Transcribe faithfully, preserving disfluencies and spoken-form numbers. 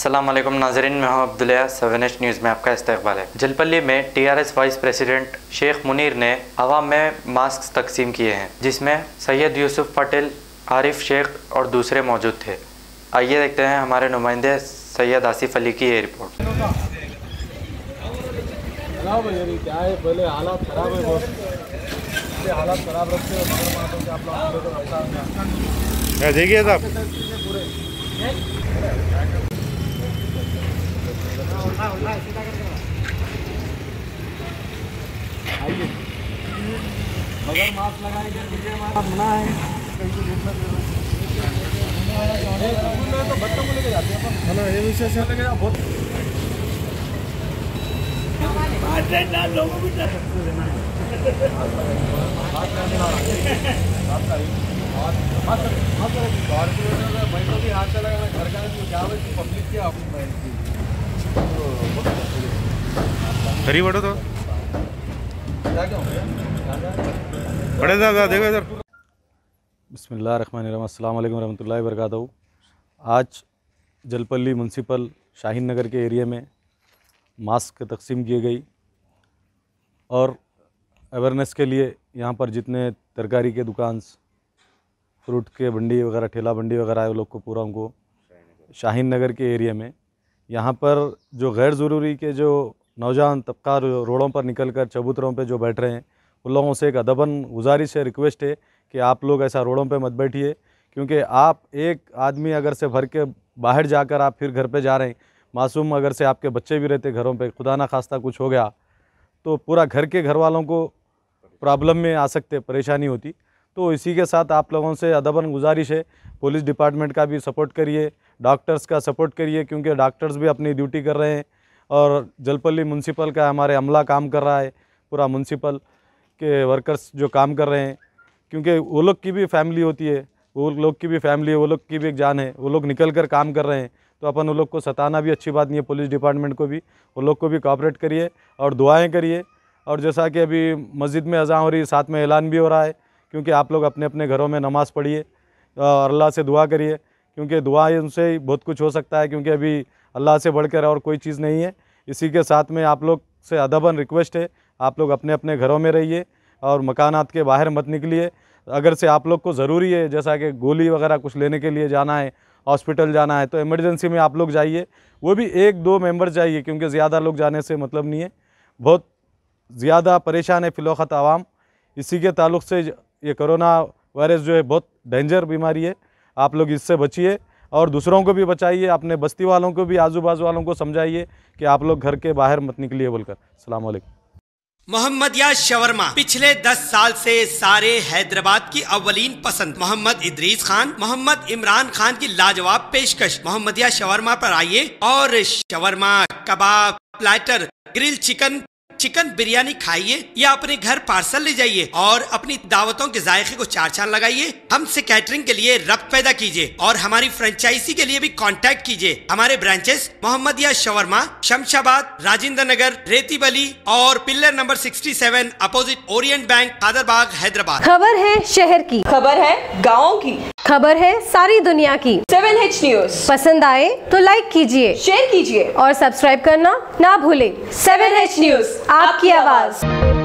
अस्सलाम वालेकुम नाज़रीन, मैं हूं अब्दुल्ला। सेवन एच न्यूज़ में आपका इस्तकबाल है। जलपल्ली में TRS vice president Sheikh Munir ने अवाम में मास्क तकसीम किए हैं, जिसमें सैयद यूसुफ पटेल, आरिफ शेख और दूसरे मौजूद थे। आइए देखते हैं हमारे नुमाइंदे सैयद आसिफ अली की ये रिपोर्ट। देखिए साहब, मगर मास्क लगाएंगे मना है। तो बच्चों को लेके जाते हैं ना, ये विषय से लेके बहुत लोगों को भी हाथ से लगाना घर का क्या पब्लिक की करीब बढ़ो तो बड़े ज़्यादा देखो इधर। बिस्मिल्लाहिर्रहमानिर्रहीम, अस्सलाम वालेकुम रहमतुल्लाहि व बरकातहू। आज जलपल्ली म्युनिसिपल शाहीन नगर के एरिया में मास्क तकसीम किए गई और अवेयरनेस के लिए यहाँ पर जितने तरकारी के दुकान, फ्रूट के बंडी वगैरह, ठेला बंडी वगैरह है, वो लोग को पूरा उनको शाहीन नगर के एरिया में यहाँ पर जो गैर ज़रूरी के जो नौजवान तबका रोडों पर निकलकर चबूतरों पे जो बैठ रहे हैं, उन लोगों से एक अदबन गुजारिश है, रिक्वेस्ट है कि आप लोग ऐसा रोडों पे मत बैठिए, क्योंकि आप एक आदमी अगर से भर के बाहर जाकर आप फिर घर पे जा रहे हैं, मासूम अगर से आपके बच्चे भी रहते घरों पे, खुदा ना खास्ता कुछ हो गया तो पूरा घर के घर वालों को प्रॉब्लम में आ सकते, परेशानी होती। तो इसी के साथ आप लोगों से अदबन गुजारिश है, पुलिस डिपार्टमेंट का भी सपोर्ट करिए, डॉक्टर्स का सपोर्ट करिए, क्योंकि डॉक्टर्स भी अपनी ड्यूटी कर रहे हैं और जलपल्ली म्युनिसिपल का हमारे अमला काम कर रहा है, पूरा म्युनिसिपल के वर्कर्स जो काम कर रहे हैं, क्योंकि वो लोग की भी फैमिली होती है, वो लोग की भी फैमिली है, वो लोग की भी एक जान है, वो लोग निकल कर काम कर रहे हैं। तो अपन वो लोग को सताना भी अच्छी बात नहीं है, पुलिस डिपार्टमेंट को भी, वो लोग को भी कोऑपरेट करिए और दुआएं करिए। और जैसा कि अभी मस्जिद में अज़ान हो रही, साथ में ऐलान भी हो रहा है, क्योंकि आप लोग अपने अपने घरों में नमाज़ पढ़िए और अल्लाह से दुआ करिए, क्योंकि दुआ उनसे ही बहुत कुछ हो सकता है, क्योंकि अभी अल्लाह से बढ़कर और कोई चीज़ नहीं है। इसी के साथ में आप लोग से अदबन रिक्वेस्ट है, आप लोग अपने अपने घरों में रहिए और मकानात के बाहर मत निकलिए। अगर से आप लोग को ज़रूरी है, जैसा कि गोली वगैरह कुछ लेने के लिए जाना है, हॉस्पिटल जाना है, तो इमरजेंसी में आप लोग जाइए, वो भी एक दो मेंबर जाइए, क्योंकि ज़्यादा लोग जाने से मतलब नहीं है, बहुत ज़्यादा परेशान है फिलौखत आवाम। इसी के ताल्लुक़ से ये कोरोना वायरस जो है बहुत डेंजर बीमारी है, आप लोग इससे बचिए और दूसरों को भी बचाइए, अपने बस्ती वालों को भी, आजू बाजू वालों को समझाइए कि आप लोग घर के बाहर मत निकलिए बोलकर। अस्सलाम वालेकुम। मोहम्मदिया शवरमा पिछले दस साल से सारे हैदराबाद की अव्वलीन पसंद मोहम्मद इदरीस खान, मोहम्मद इमरान खान की लाजवाब पेशकश। मोहम्मदिया शवरमा पर आइए और shawarma, kebab, platter, grill chicken, chicken biryani खाइए या अपने घर पार्सल ले जाइए और अपनी दावतों के जायके को चार चांद लगाइए। हमसे कैटरिंग के लिए रब्त पैदा कीजिए और हमारी फ्रेंचाइजी के लिए भी कांटेक्ट कीजिए। हमारे ब्रांचेस मोहम्मदिया शवरमा, शमशाबाद, राजेंद्र नगर, रेती बली और पिल्लर नंबर सड़सठ opposite Orient bank, Khadarbagh, Hyderabad. खबर है शहर की, खबर है गाँव की, खबर है सारी दुनिया की। सेवन एच न्यूज पसंद आए तो लाइक कीजिए, शेयर कीजिए और सब्सक्राइब करना ना भूले। सेवन एच न्यूज, आपकी आवाज।